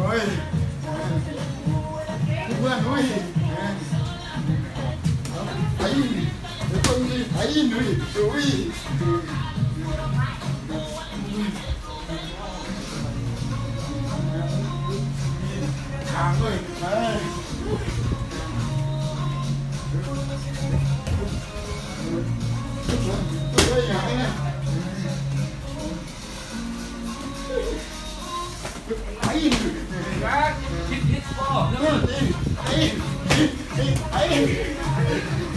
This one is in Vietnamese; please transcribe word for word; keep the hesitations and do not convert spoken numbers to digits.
rồi quên nuôi thấy con gì thấy nuôi nuôi hàng ơi đấy đây nhà đây này thấy Hit, hit ball. thấy thấy thấy